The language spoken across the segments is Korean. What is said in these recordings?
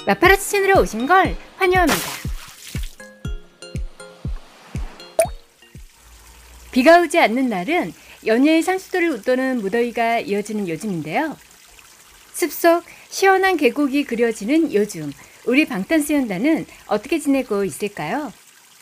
마파라치 채널에 오신 걸 환영합니다. 비가 오지 않는 날은 연예의 상수도를 웃도는 무더위가 이어지는 요즘인데요. 숲속 시원한 계곡이 그려지는 요즘, 우리 방탄소년단은 어떻게 지내고 있을까요?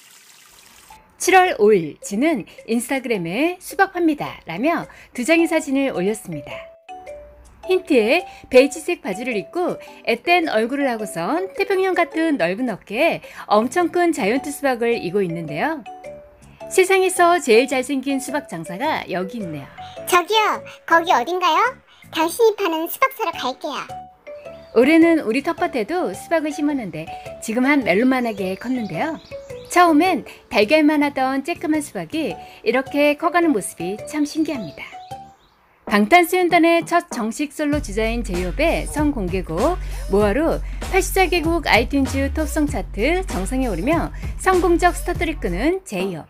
7월 5일 지는 인스타그램에 수박 팝니다 라며 2장의 사진을 올렸습니다. 흰 티에 베이지색 바지를 입고 앳된 얼굴을 하고선 태평양 같은 넓은 어깨에 엄청 큰 자이언트 수박을 이고 있는데요. 세상에서 제일 잘생긴 수박 장사가 여기 있네요. 저기요, 거기 어딘가요? 당신이 파는 수박 사러 갈게요. 올해는 우리 텃밭에도 수박을 심었는데 지금 한 멜론만하게 컸는데요. 처음엔 달걀만 하던 쬐끄만 수박이 이렇게 커가는 모습이 참 신기합니다. 방탄소년단의 첫 정식 솔로 주자인 제이홉의 성공개곡 모아루 84개국 아이튠즈 톱송 차트 정상에 오르며 성공적 스타트를 끄는 제이홉.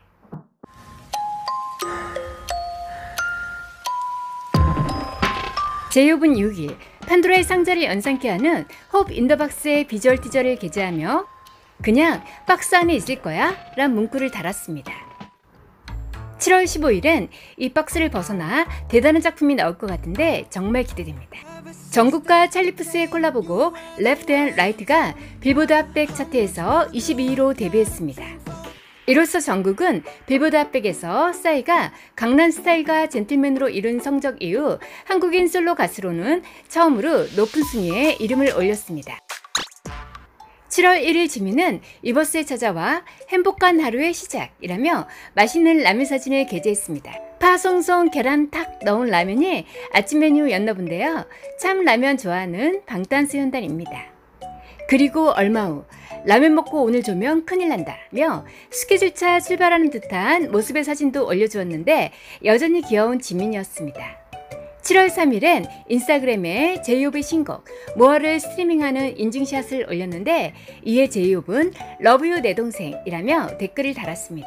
제이홉은 6일 판도라의 상자를 연상케 하는 홉 인더박스의 비주얼 티저를 게재하며 그냥 박스 안에 있을 거야 란 문구를 달았습니다. 7월 15일엔 이 박스를 벗어나 대단한 작품이 나올 것 같은데 정말 기대됩니다. 정국과 찰리푸스의 콜라보곡 Left and Right가 빌보드 핫백 차트에서 22위로 데뷔했습니다. 이로써 정국은 빌보드 핫백에서 싸이가 강남스타일과 젠틀맨으로 이룬 성적 이후 한국인 솔로 가수로는 처음으로 높은 순위에 이름을 올렸습니다. 7월 1일 지민은 위버스에 찾아와 행복한 하루의 시작이라며 맛있는 라면 사진을 게재했습니다. 파송송 계란 탁 넣은 라면이 아침 메뉴였나 본데요. 참 라면 좋아하는 방탄소년단입니다. 그리고 얼마 후 라면 먹고 오늘 조명 큰일 난다며 스케줄차 출발하는 듯한 모습의 사진도 올려주었는데 여전히 귀여운 지민이었습니다. 7월 3일엔 인스타그램에 제이홉의 신곡 모아를 스트리밍하는 인증샷을 올렸는데 이에 제이홉은 러브유 내 동생이라며 댓글을 달았습니다.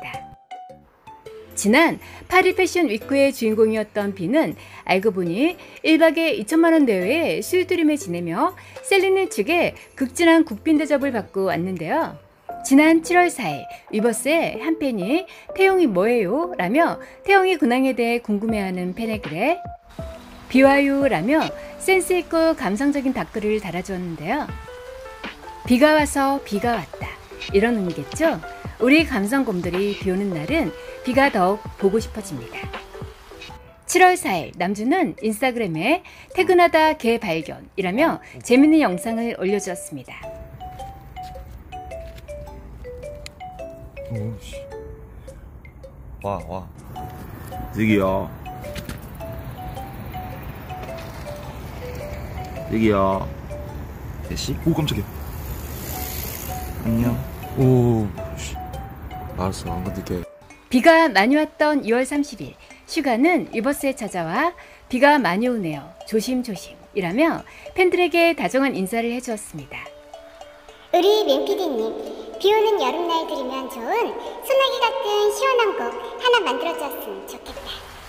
지난 파리 패션 위크의 주인공이었던 비는 알고 보니 1박에 2천만원 내외의 수유드림을 지내며 셀리네 측에 극진한 국빈 대접을 받고 왔는데요. 지난 7월 4일 위버스의 한 팬이 태용이 뭐예요? 라며 태용이 근황에 대해 궁금해하는 팬의 글에 비와요 라며 센스있고 감성적인 댓글을 달아주었는데요. 비가 와서 비가 왔다 이런 의미겠죠? 우리 감성곰들이 비 오는 날은 비가 더욱 보고 싶어집니다. 7월 4일 남주는 인스타그램에 퇴근하다 개 발견이라며 재밌는 영상을 올려주었습니다. 오씨. 와. 여기요. 여기요. 대시? 오 깜짝이야. 안녕. 오. 씨. 알았어 안 건들게. 비가 많이 왔던 2월 30일 슈가는 위버스에 찾아와 비가 많이 오네요. 조심조심 이라며 팬들에게 다정한 인사를 해주었습니다. 우리 민PD님, 비 오는 여름날 들으면 좋은 소나기 같은 시원한 곡 하나 만들어주었으면 좋겠다.